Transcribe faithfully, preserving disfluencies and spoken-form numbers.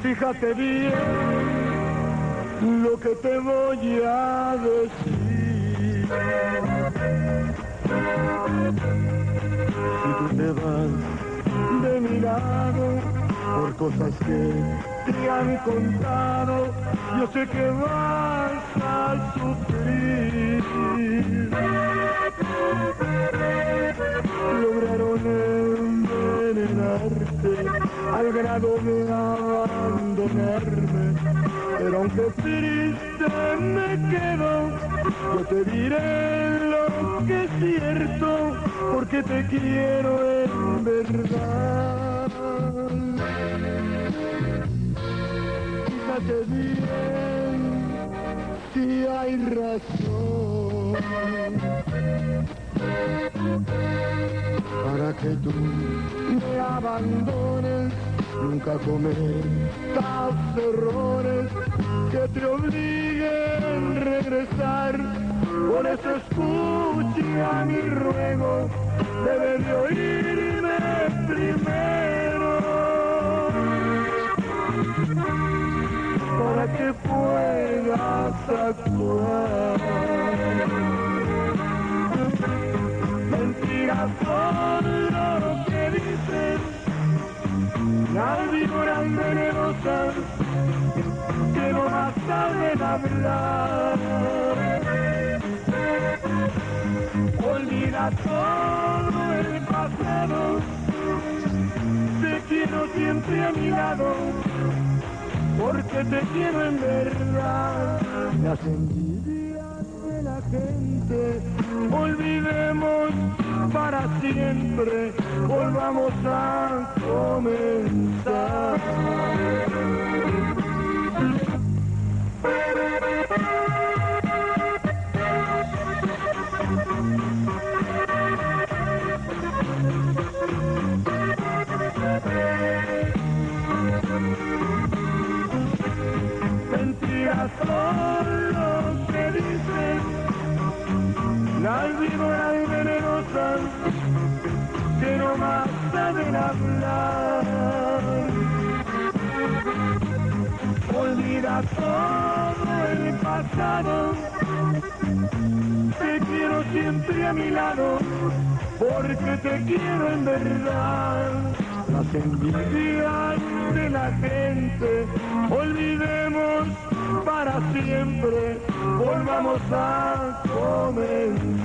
fíjate bien lo que te voy a decir. Si tú te vas de mi lado por cosas que te han contado, yo sé que vas a sufrir. Lograron envenenarte al grado de abandonarme, pero aunque triste me quedo, yo te diré lo que es cierto, porque te quiero en verdad. Fíjate bien si hay razón para que tú me abandones. Nunca cometas errores que te obliguen a regresar. Por eso escucha mi ruego, debes de oírme primero, para que puedas actuar. Mentiras son lo que dices las víboras venenosas que no más saben hablar. Olvida todo el pasado, te quiero siempre a mi lado, porque te quiero en verdad. Las envidias de la gente olvidemos para siempre, volvamos a comenzar. Mentiras son lo que dicen las víboras venenosas que no más saben hablar. Olvida todo el pasado, te quiero siempre a mi lado, porque te quiero en verdad. Las envidias de la gente olvidemos para siempre, volvamos a comenzar.